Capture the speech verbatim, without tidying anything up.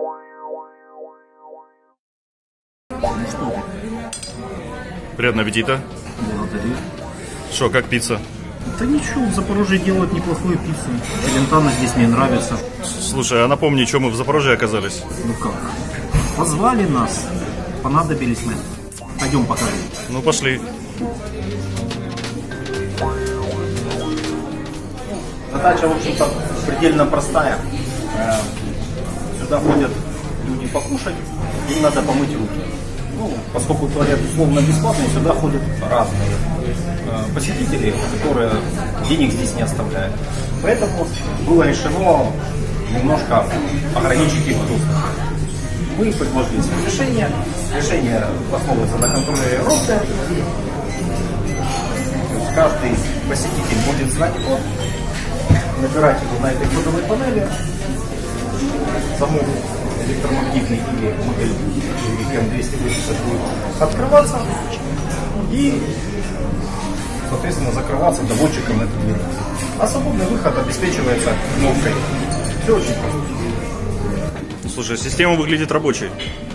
Приятного аппетита. Благодарю. Что, как пицца? Да ничего, в Запорожье делают неплохую пиццу. Челентано здесь мне нравится. Слушай, а напомни, что мы в Запорожье оказались? Ну как? Позвали нас. Понадобились мы. Пойдем покажем. Ну, пошли. Задача, в общем-то, предельно простая. Сюда ходят люди покушать, им надо помыть руки. Ну, поскольку туалет условно бесплатный, сюда ходят разные посетители, которые денег здесь не оставляют. Поэтому было решено немножко ограничить их доступ. Мы предложили свое решение. Решение основывается на контроле роста. Каждый посетитель будет знать код, набирать его на этой кодовой панели. Замок электромагнитный или модель эм двести восемьдесят будет открываться и, соответственно, закрываться доводчиком на эту дверь. А свободный выход обеспечивается кнопкой. Все очень просто. Слушай, система выглядит рабочей.